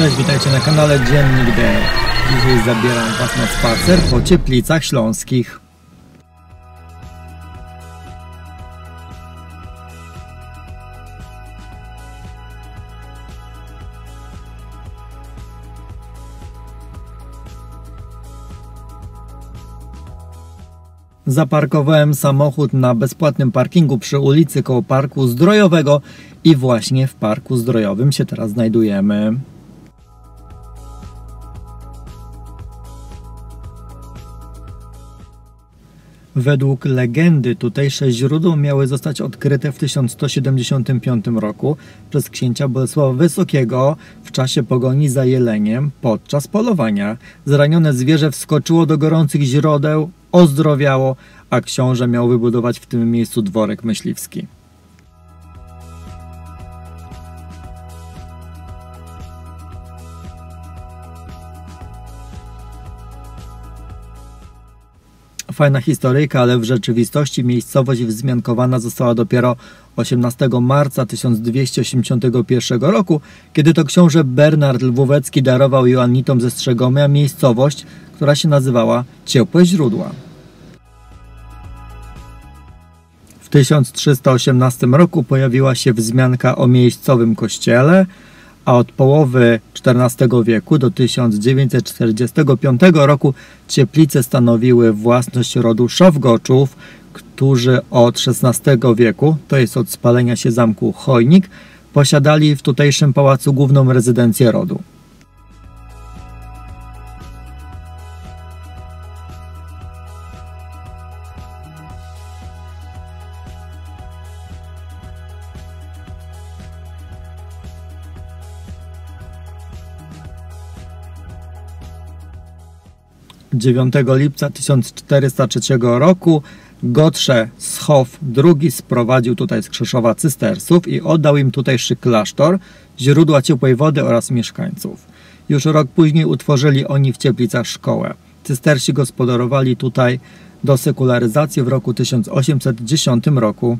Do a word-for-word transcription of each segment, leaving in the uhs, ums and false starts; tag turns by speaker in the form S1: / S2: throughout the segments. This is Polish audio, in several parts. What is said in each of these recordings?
S1: Cześć, witajcie na kanale Dziennik D. Dzisiaj zabieram Was na spacer po Cieplicach Śląskich. Zaparkowałem samochód na bezpłatnym parkingu przy ulicy koło Parku Zdrojowego i właśnie w Parku Zdrojowym się teraz znajdujemy. Według legendy tutejsze źródło miały zostać odkryte w tysiąc sto siedemdziesiątym piątym roku przez księcia Bolesława Wysokiego w czasie pogoni za jeleniem podczas polowania. Zranione zwierzę wskoczyło do gorących źródeł, ozdrowiało, a książę miał wybudować w tym miejscu dworek myśliwski. Fajna historyjka, ale w rzeczywistości miejscowość wzmiankowana została dopiero osiemnastego marca tysiąc dwieście osiemdziesiątego pierwszego roku, kiedy to książę Bernard Lwówecki darował Joannitom ze Strzegomia miejscowość, która się nazywała Ciepłe Źródła. W tysiąc trzysta osiemnastym roku pojawiła się wzmianka o miejscowym kościele, a od połowy czternastego wieku do tysiąc dziewięćset czterdziestego piątego roku Cieplice stanowiły własność rodu Szawgoczów, którzy od szesnastego wieku, to jest od spalenia się zamku Chojnik, posiadali w tutejszym pałacu główną rezydencję rodu. dziewiątego lipca tysiąc czterysta trzeciego roku Gotrze Schow drugi sprowadził tutaj z Krzeszowa cystersów i oddał im tutejszy klasztor, źródła ciepłej wody oraz mieszkańców. Już rok później utworzyli oni w Cieplicach szkołę. Cystersi gospodarowali tutaj do sekularyzacji w roku tysiąc osiemset dziesiątym roku.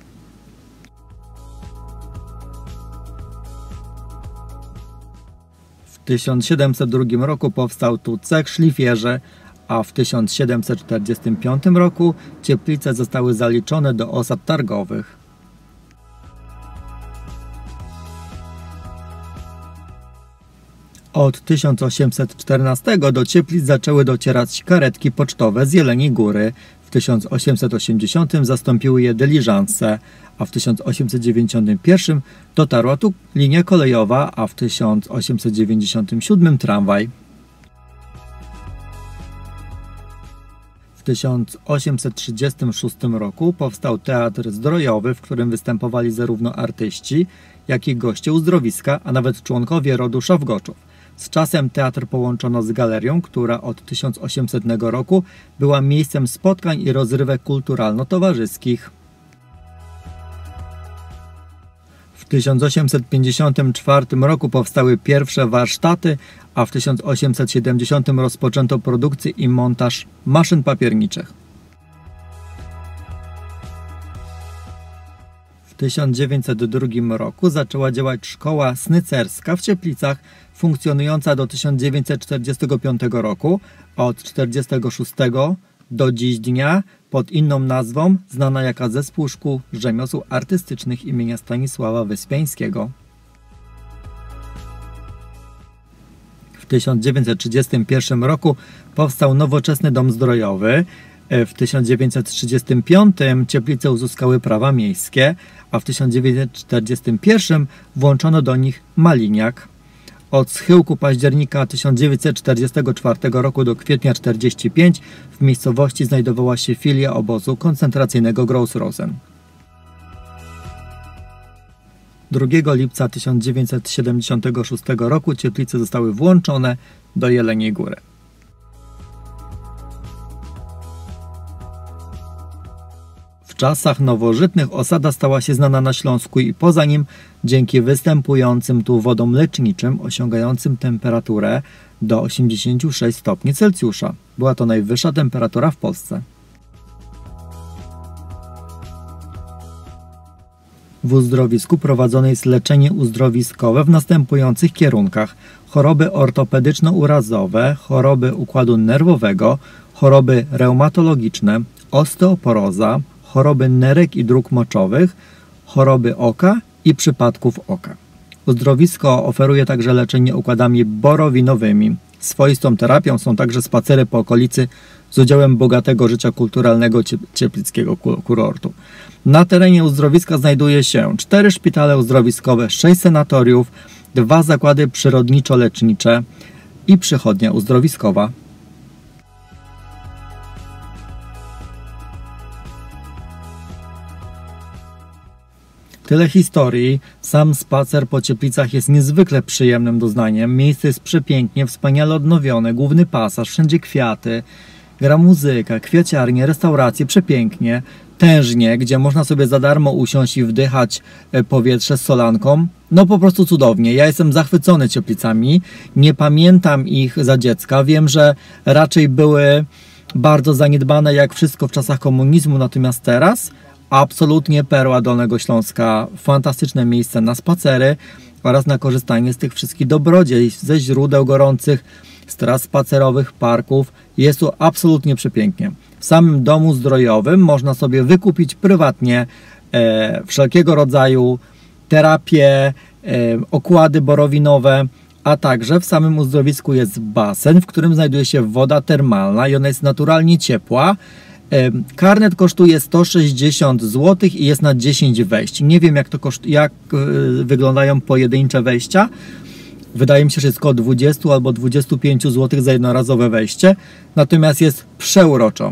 S1: W tysiąc siedemset drugim roku powstał tu cech szlifierzy, a w tysiąc siedemset czterdziestym piątym roku Cieplice zostały zaliczone do osad targowych. Od tysiąc osiemset czternastego do Cieplic zaczęły docierać karetki pocztowe z Jeleniej Góry. W tysiąc osiemset osiemdziesiątym zastąpiły je dyliżanse, a w tysiąc osiemset dziewięćdziesiątym pierwszym dotarła tu linia kolejowa, a w tysiąc osiemset dziewięćdziesiątym siódmym tramwaj. W tysiąc osiemset trzydziestym szóstym roku powstał Teatr Zdrojowy, w którym występowali zarówno artyści, jak i goście uzdrowiska, a nawet członkowie rodu Szawgoczów. Z czasem teatr połączono z galerią, która od tysiąc osiemsetnego roku była miejscem spotkań i rozrywek kulturalno-towarzyskich. W tysiąc osiemset pięćdziesiątym czwartym roku powstały pierwsze warsztaty, a w tysiąc osiemset siedemdziesiątym rozpoczęto produkcję i montaż maszyn papierniczych. W tysiąc dziewięćset drugim roku zaczęła działać szkoła snycerska w Cieplicach, funkcjonująca do tysiąc dziewięćset czterdziestego piątego roku, a od tysiąc dziewięćset czterdziestego szóstego do dziś dnia pod inną nazwą znana jako Zespół Szkół Rzemiosł Artystycznych imienia Stanisława Wyspiańskiego. W tysiąc dziewięćset trzydziestym pierwszym roku powstał nowoczesny dom zdrojowy. W tysiąc dziewięćset trzydziestym piątym Cieplice uzyskały prawa miejskie, a w tysiąc dziewięćset czterdziestym pierwszym włączono do nich Maliniak. Od schyłku października tysiąc dziewięćset czterdziestego czwartego roku do kwietnia tysiąc dziewięćset czterdziestego piątego w miejscowości znajdowała się filia obozu koncentracyjnego Gross-Rosen. drugiego lipca tysiąc dziewięćset siedemdziesiątego szóstego roku Cieplice zostały włączone do Jeleniej Góry. W czasach nowożytnych osada stała się znana na Śląsku i poza nim dzięki występującym tu wodom leczniczym osiągającym temperaturę do osiemdziesięciu sześciu stopni Celsjusza. Była to najwyższa temperatura w Polsce. W uzdrowisku prowadzone jest leczenie uzdrowiskowe w następujących kierunkach: choroby ortopedyczno-urazowe, choroby układu nerwowego, choroby reumatologiczne, osteoporoza, choroby nerek i dróg moczowych, choroby oka i przypadków oka. Uzdrowisko oferuje także leczenie układami borowinowymi. Swoistą terapią są także spacery po okolicy z udziałem bogatego życia kulturalnego cieplickiego kurortu. Na terenie uzdrowiska znajduje się cztery szpitale uzdrowiskowe, sześć sanatoriów, dwa zakłady przyrodniczo-lecznicze i przychodnia uzdrowiskowa. Tyle historii. Sam spacer po Cieplicach jest niezwykle przyjemnym doznaniem. Miejsce jest przepięknie, wspaniale odnowione, główny pasaż, wszędzie kwiaty, gra muzyka, kwiaciarnie, restauracje, przepięknie. Tężnie, gdzie można sobie za darmo usiąść i wdychać powietrze z solanką. No po prostu cudownie. Ja jestem zachwycony Cieplicami. Nie pamiętam ich za dziecka. Wiem, że raczej były bardzo zaniedbane jak wszystko w czasach komunizmu, natomiast teraz absolutnie perła Dolnego Śląska. Fantastyczne miejsce na spacery oraz na korzystanie z tych wszystkich dobrodziejstw, ze źródeł gorących, z tras spacerowych, parków. Jest tu absolutnie przepięknie. W samym domu zdrojowym można sobie wykupić prywatnie e, wszelkiego rodzaju terapie, e, okłady borowinowe, a także w samym uzdrowisku jest basen, w którym znajduje się woda termalna i ona jest naturalnie ciepła. E, karnet kosztuje sto sześćdziesiąt złotych i jest na dziesięć wejść. Nie wiem jak, to koszt, jak e, wyglądają pojedyncze wejścia. Wydaje mi się, że jest około dwadzieścia albo dwadzieścia pięć złotych za jednorazowe wejście. Natomiast jest przeuroczo.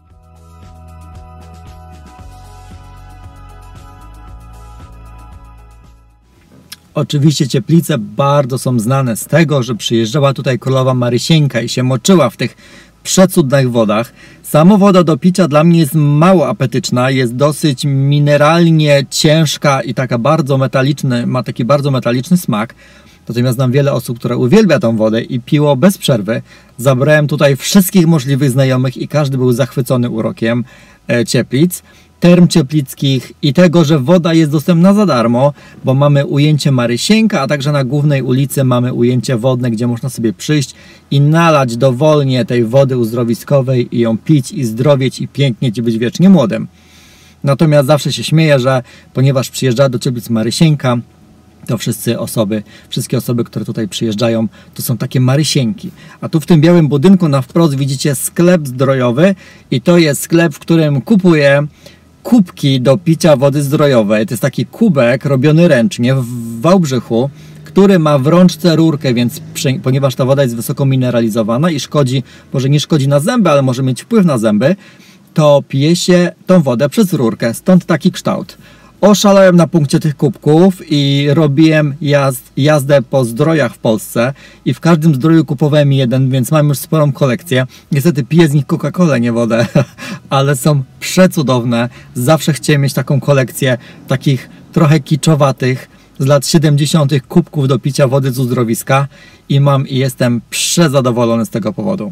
S1: Oczywiście Cieplice bardzo są znane z tego, że przyjeżdżała tutaj królowa Marysieńka i się moczyła w tych przecudnych wodach. Sama woda do picia dla mnie jest mało apetyczna, jest dosyć mineralnie ciężka i taka bardzo metaliczny, ma taki bardzo metaliczny smak. Natomiast znam wiele osób, które uwielbia tą wodę i piło bez przerwy. Zabrałem tutaj wszystkich możliwych znajomych i każdy był zachwycony urokiem e, Cieplic, term cieplickich i tego, że woda jest dostępna za darmo, bo mamy ujęcie Marysieńka, a także na głównej ulicy mamy ujęcie wodne, gdzie można sobie przyjść i nalać dowolnie tej wody uzdrowiskowej i ją pić i zdrowieć i pięknieć i być wiecznie młodym. Natomiast zawsze się śmieję, że ponieważ przyjeżdża do Cieplic Marysieńka, to wszyscy osoby, wszystkie osoby, które tutaj przyjeżdżają, to są takie Marysieńki. A tu w tym białym budynku na wprost widzicie sklep zdrojowy i to jest sklep, w którym kupuję kubki do picia wody zdrojowej. To jest taki kubek robiony ręcznie w Wałbrzychu, który ma w rączce rurkę, więc ponieważ ta woda jest wysoko mineralizowana i szkodzi, może nie szkodzi na zęby, ale może mieć wpływ na zęby, to pije się tą wodę przez rurkę. Stąd taki kształt. Oszalałem na punkcie tych kubków i robiłem jazd, jazdę po zdrojach w Polsce i w każdym zdroju kupowałem jeden, więc mam już sporą kolekcję. Niestety piję z nich Coca-Colę, nie wodę, ale są przecudowne. Zawsze chciałem mieć taką kolekcję takich trochę kiczowatych z lat siedemdziesiątych kubków do picia wody z uzdrowiska i mam i jestem przezadowolony z tego powodu.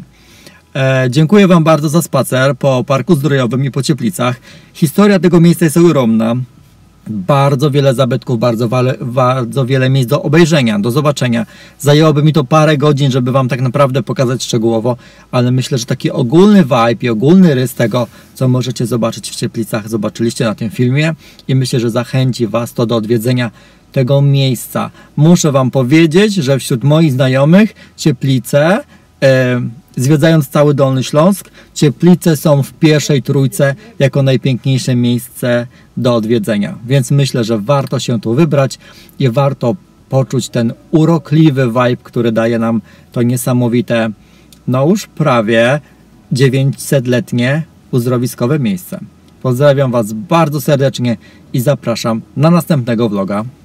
S1: E, dziękuję Wam bardzo za spacer po Parku Zdrojowym i po Cieplicach. Historia tego miejsca jest ogromna. Bardzo wiele zabytków, bardzo, bardzo wiele miejsc do obejrzenia, do zobaczenia. Zajęłoby mi to parę godzin, żeby Wam tak naprawdę pokazać szczegółowo, ale myślę, że taki ogólny vibe i ogólny rys tego, co możecie zobaczyć w Cieplicach, zobaczyliście na tym filmie i myślę, że zachęci Was to do odwiedzenia tego miejsca. Muszę Wam powiedzieć, że wśród moich znajomych Cieplice, e, zwiedzając cały Dolny Śląsk, Cieplice są w pierwszej trójce jako najpiękniejsze miejsce do odwiedzenia. Więc myślę, że warto się tu wybrać i warto poczuć ten urokliwy vibe, który daje nam to niesamowite, no już prawie dziewięćsetletnie uzdrowiskowe miejsce. Pozdrawiam Was bardzo serdecznie i zapraszam na następnego vloga.